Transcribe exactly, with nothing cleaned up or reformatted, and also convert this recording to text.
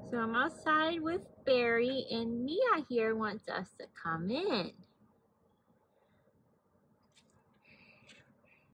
So I'm outside with Barry, and Mia here wants us to come in.